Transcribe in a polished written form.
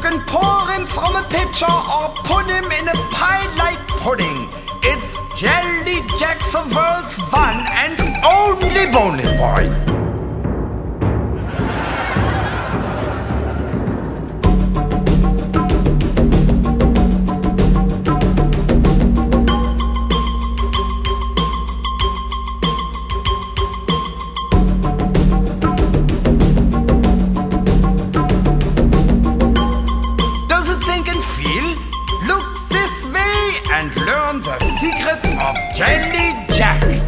can pour him from a pitcher or put him in a pie like pudding. It's Jelly Jack's the world's one and only bonus boy. And learn the secrets of Jelly Jack.